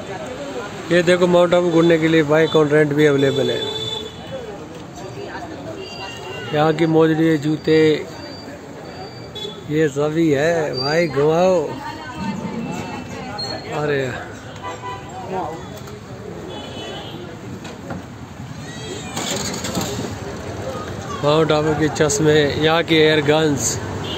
ये देखो माउंट आबू घूमने के लिए बाइक ऑन रेंट भी अवेलेबल है। यहाँ की मोजड़ी, जूते, ये सभी है भाई, घुमाओ। अरे माउंट आबू के चश्मे, यहाँ की एयर गन्स,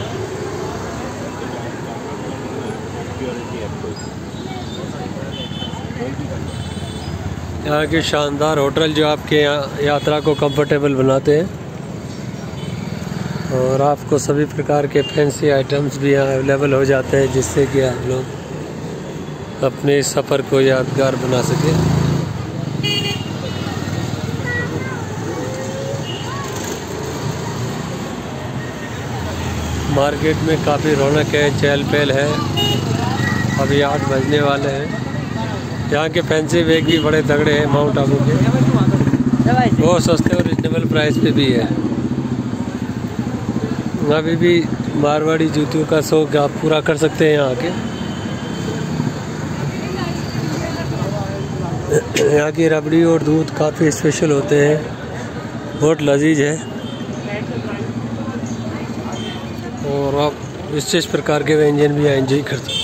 यहाँ के शानदार होटल जो आपके यहाँ यात्रा को कंफर्टेबल बनाते हैं, और आपको सभी प्रकार के फैंसी आइटम्स भी यहाँ अवेलेबल हो जाते हैं, जिससे कि आप लोग अपने सफ़र को यादगार बना सकें। मार्केट में काफ़ी रौनक है, चहल पहल है। अभी 8 बजने वाले हैं। यहाँ के फैंसी बैग भी बड़े तगड़े हैं माउंट आबू के, बहुत सस्ते और रिजनेबल प्राइस पे भी है। अभी भी मारवाड़ी जूतों का शौक आप पूरा कर सकते हैं यहाँ के। यहाँ की रबड़ी और दूध काफ़ी स्पेशल होते हैं, बहुत लजीज है, और आप विशेष प्रकार के व्यंजन भी एंजॉय कर सकते हैं।